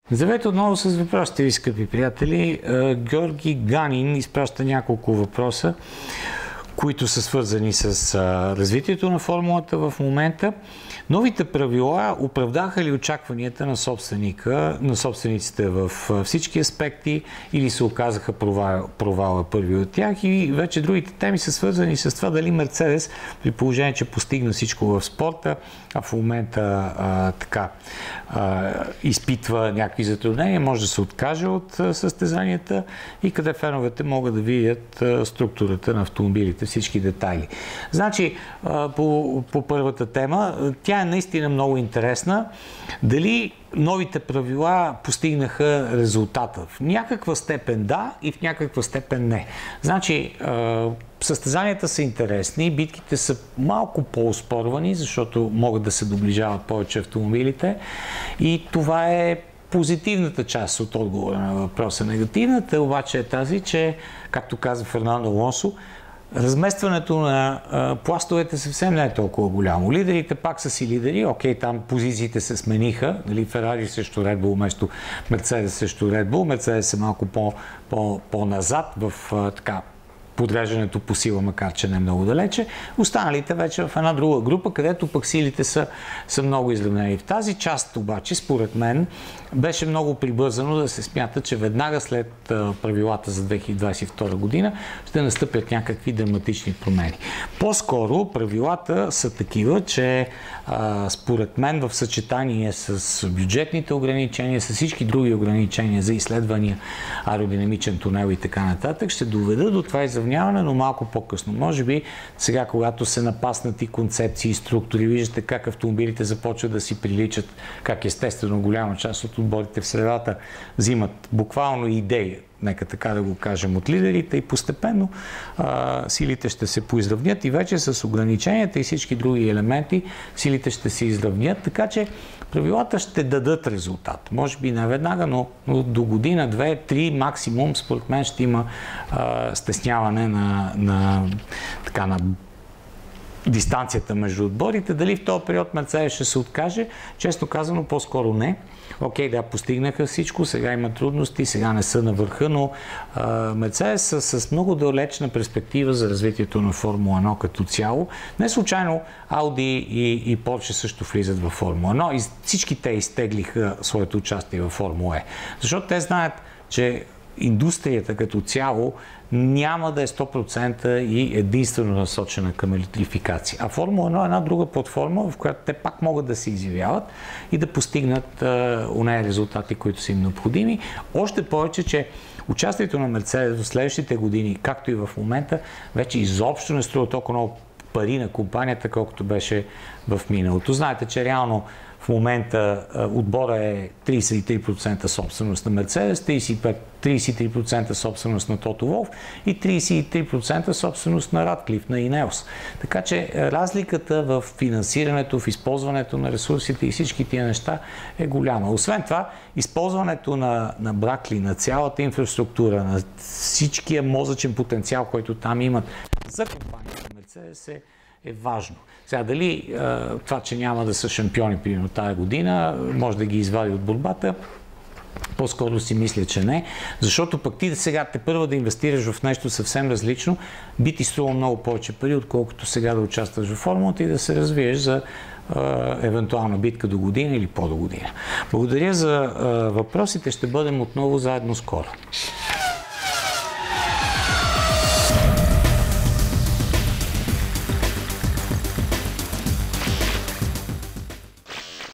Здравейте отново с въпросите ви, скъпи приятели. Георги Ганин изпраща няколко въпроса, които са свързани с развитието на формулата в момента. Новите правила оправдаха ли очакванията на собствениците в всички аспекти или се оказаха провала първи от тях? И вече другите теми са свързани с това дали Мерцедес, при положение, че постигна всичко в спорта, а в момента изпитва някакви затруднения, може да се откаже от състезанията и къде феновете могат да видят структурата на автомобилите, всички детайли. Значи, по първата тема, тя е наистина много интересна. Дали новите правила постигнаха резултата? В някаква степен да и в някаква степен не. Значи, състезанията са интересни, битките са малко по-оспорвани, защото могат да се доближават повече автомобилите и това е позитивната част от отговора на въпроса. Негативната обаче е тази, че, както каза Фернандо Алонсо, разместването на пластовете съвсем не е толкова голямо. Лидерите пак са си лидери. Окей, там позициите се смениха. Ферари срещу Red Bull вместо Мерцедес срещу Red Bull. Мерцедес е малко по-назад в подреждането по сила, макар че не е много далече. Останалите вече в една друга група, където пък силите са много изравнени. В тази част обаче, според мен, беше много прибързано да се смята, че веднага след правилата за 2022 година ще настъпят някакви драматични промени. По-скоро правилата са такива, че според мен в съчетание с бюджетните ограничения, с всички други ограничения за изследвания, аеродинамичен тунел и така нататък, ще доведат до това изравняване, но малко по-късно. Може би сега, когато се напаснат и концепции и структури, виждате как автомобилите започват да си приличат, как естествено голяма част от отборите в средата взимат буквално идеи, нека така да го кажем, от лидерите и постепенно силите ще се поизравнят и вече с ограниченията и всички други елементи силите ще се изравнят, така че правилата ще дадат резултат. Може би не веднага, но до година, 2, 3 максимум, според мен ще има стесняване на дистанцията между отборите. Дали в този период Мерцедес ще се откаже? Честно казано, по-скоро не. Окей, да, постигнаха всичко, сега има трудности, сега не са на върха, но Мерцедес са с много далечна перспектива за развитието на Формула 1 като цяло. Не случайно Ауди и Порше също влизат във Формула 1 и всички те изтеглиха своето участие във Формула Е. Защото те знаят, че индустрията като цяло няма да е 100% и единствено насочена към електрификация. А Формула 1 е една друга платформа, в която те пак могат да се изявяват и да постигнат онези резултати, които са им необходими. Още повече, че участието на Мерцедес в следващите години, както и в момента, вече изобщо не струва толкова много пари на компанията, колкото беше в миналото. Знаете, че реално в момента отбора е 33% собственост на Мерцедес, 33% собственост на Тото Волф и 33% собственост на Радклиф, на Инеос. Така че разликата в финансирането, в използването на ресурсите и всички тия неща е голяма. Освен това, използването на Бракли, на цялата инфраструктура, на всичкия мозъчен потенциал, който там имат за компанията Мерцедес е важно. Сега, дали това, че няма да са шампиони примерно тази година, може да ги извади от борбата, по-скоро си мисля, че не, защото пък ти сега първо да инвестираш в нещо съвсем различно, би ти струва много повече пари, отколкото сега да участваш в формулата и да се развиеш за евентуална битка до година или по-до година. Благодаря за въпросите, ще бъдем отново заедно скоро.